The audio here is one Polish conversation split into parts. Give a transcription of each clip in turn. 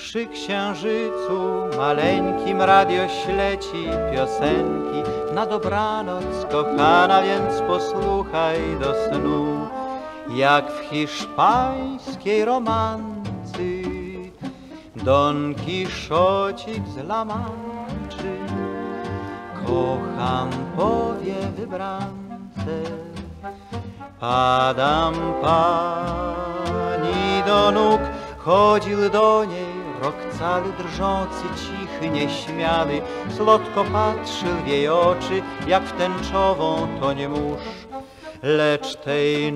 Przy księżycu maleńkim radio śleci piosenki. Na dobranoc, kochana, więc posłuchaj do snu. Jak w hiszpańskiej romancy Don Kiszocik z La Manczy. Kocham, powie wybrance, padam pani do nóg. Chodził do niej rok cały drżący, cichy, nieśmiały. Słodko patrzył w jej oczy, jak w tęczową toń mórz. Lecz tej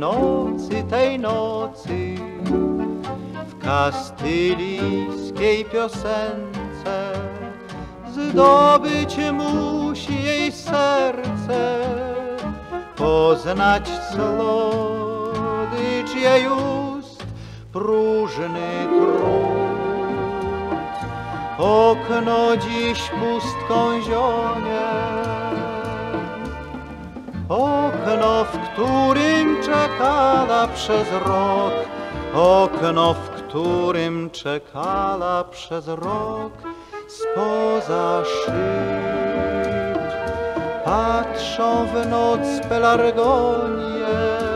nocy w kastylijskiej piosence zdobyć musi jej serce, poznać słodycz jej ust, próżny trud. Okno dziś pustką zionie, okno, w którym czekała przez rok, okno, w którym czekała przez rok. Spoza szyb patrzą w noc pelargonie,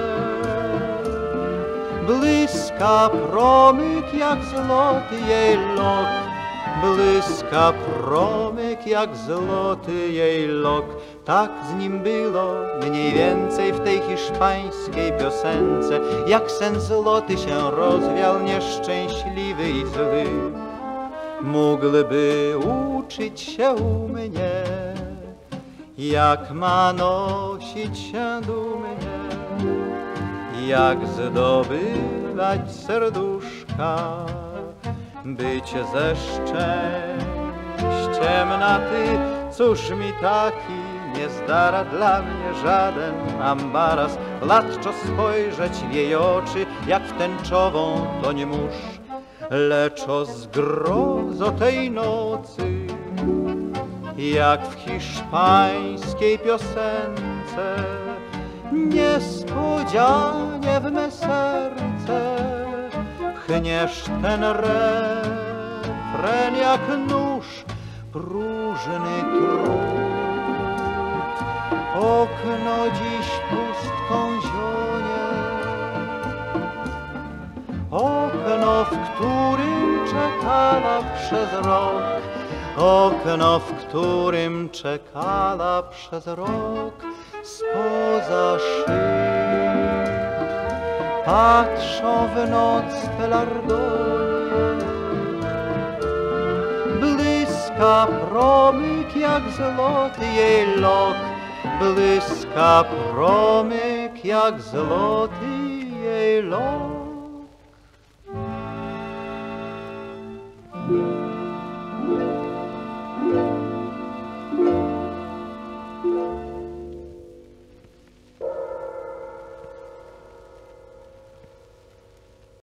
błyska promyk jak złoty jej lok, błyska promyk jak złoty jej lok. Tak z nim było mniej więcej w tej hiszpańskiej piosence, jak sen złoty się rozwiał, nieszczęśliwy i zły. Mógłby uczyć się u mnie, jak ma nosić się dumnie, jak zdobywać serduszka, być ze szczęściem na ty. Cóż mi taki nie zdara, dla mnie żaden ambaras. Władczo spojrzeć w jej oczy, jak w tęczową toń mórz. Lecz o zgrozo tej nocy, jak w hiszpańskiej piosence, niespodzianie w me serce pchniesz ten refren jak nóż, próżny trud. Okno dziś pustką zionie, okno, w którym czekała przez rok, okno, w którym czekała przez rok. Spoza szyb patrzą w noc pelargonie, błyska promyk jak złoty jej lok, błyska promyk jak złoty jej lok.